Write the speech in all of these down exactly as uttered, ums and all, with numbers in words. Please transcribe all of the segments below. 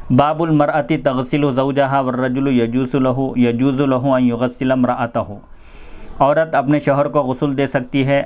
बाबुल मरअति तग़सिलु ज़ौजहा वर्रजुलु यजूज़ु लहु यजूज़ु लहु अन युग़स्सिल इम्रअतहु। औरत अपने शौहर को गुस्ल दे सकती है।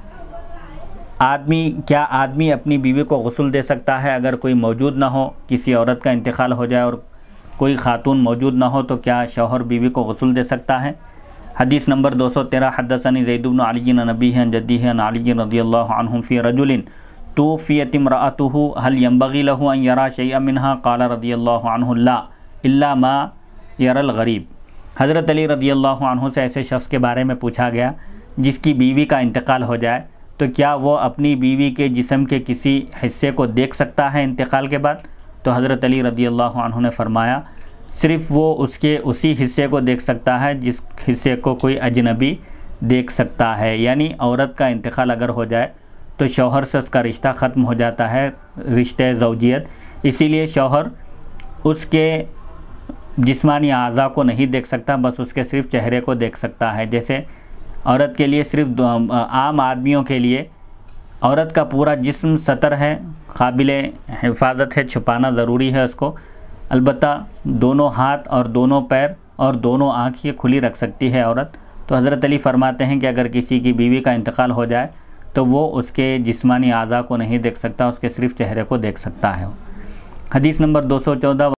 आदमी क्या आदमी अपनी बीवी को गुस्ल दे सकता है अगर कोई मौजूद ना हो, किसी औरत का इंतकाल हो जाए और कोई खातून मौजूद ना हो, तो क्या शौहर बीवी को गुस्ल दे सकता है? हदीस नंबर दो सौ तेरह हदसनी ज़ैद इब्न अली अन अबीही अन जद्दीही अन अली रज़ियल्लाहु अन्हु फ़ी रजुलिन तूफ़ियत इम्रअतुहु हल यंबग़ी लहु अन यरा शैअन मिन्हा क़ाल रज़ियल्लाहु अन्हु ला इल्ला मा यरल गरीब। हज़रत अली रज़ियल्लाहु अन्हु से ऐसे शख्स के बारे में पूछा गया जिसकी बीवी का इंतकाल हो जाए, तो क्या वो अपनी बीवी के जिस्म के किसी हिस्से को देख सकता है इंतकाल के बाद? तो हज़रत अली रज़ियल्लाहु अन्हु ने फरमाया सिर्फ़ वो उसके उसी हिस्से को देख सकता है जिस हिस्से को कोई अजनबी देख सकता है। यानी औरत का इंतकाल अगर हो जाए तो शौहर से उसका रिश्ता ख़त्म हो जाता है, रिश्ते ज़ौजियत। इसीलिए शौहर उसके जिस्मानी आज़ा को नहीं देख सकता, बस उसके सिर्फ़ चेहरे को देख सकता है। जैसे औरत के लिए सिर्फ आम आदमियों के लिए औरत का पूरा जिस्म सतर है, काबिल हिफाजत है, छुपाना ज़रूरी है उसको। अलबत्ता दोनों हाथ और दोनों पैर और दोनों आँख ये खुली रख सकती है औरत। तो हज़रत अली फरमाते हैं कि अगर किसी की बीवी का इंतकाल हो जाए तो वो उसके जिस्मानी आज़ा को नहीं देख सकता, उसके सिर्फ़ चेहरे को देख सकता है। हदीस नंबर दो सौ चौदह